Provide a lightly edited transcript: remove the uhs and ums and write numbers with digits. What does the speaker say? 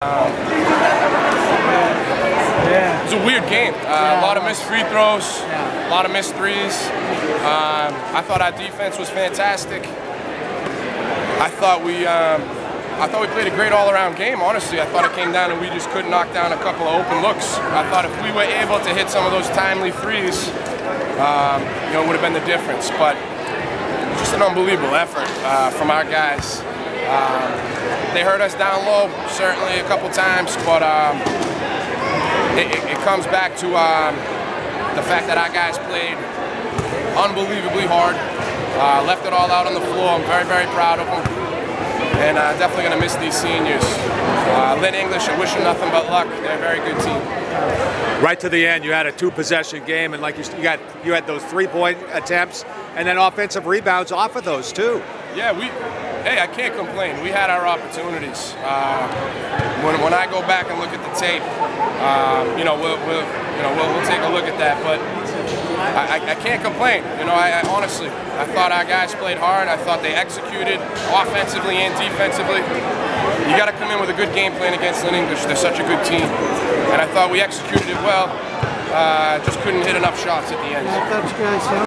It was a weird game. A lot of missed free throws, a lot of missed threes. I thought our defense was fantastic. I thought we played a great all-around game. Honestly, I thought it came down and we just couldn't knock down a couple of open looks. I thought if we were able to hit some of those timely threes, it would have been the difference. But just an unbelievable effort from our guys. They hurt us down low, certainly a couple times, but it comes back to the fact that our guys played unbelievably hard, left it all out on the floor. I'm very, very proud of them, and definitely going to miss these seniors. Lynn English, I wish them nothing but luck. They're a very good team. Right to the end, you had a two-possession game, and like you had those three-point attempts, and then offensive rebounds off of those too. Yeah, hey, I can't complain. We had our opportunities. When I go back and look at the tape, we'll take a look at that. But I can't complain. I honestly, I thought our guys played hard. I thought they executed offensively and defensively. You got to come in with a good game plan against Lynn English. They're such a good team, and I thought we executed it well. Just couldn't hit enough shots at the end.